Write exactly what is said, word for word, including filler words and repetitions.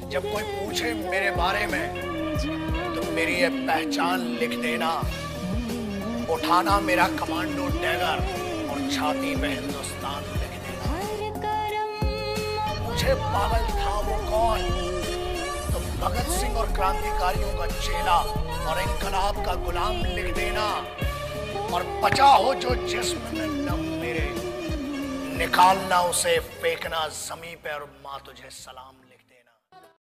जब कोई पूछे मेरे बारे में तो मेरी ये पहचान लिख देना, उठाना मेरा कमांडो डैगर और छाती पे हिंदुस्तान लिख देना। मुझे पागल था वो कौन, तो भगत सिंह और क्रांतिकारियों का चेला और इंकलाब का गुलाम लिख देना। और बचा हो जो जिस्म में नम मेरे, निकालना उसे फेंकना जमीन पे और माँ तुझे सलाम।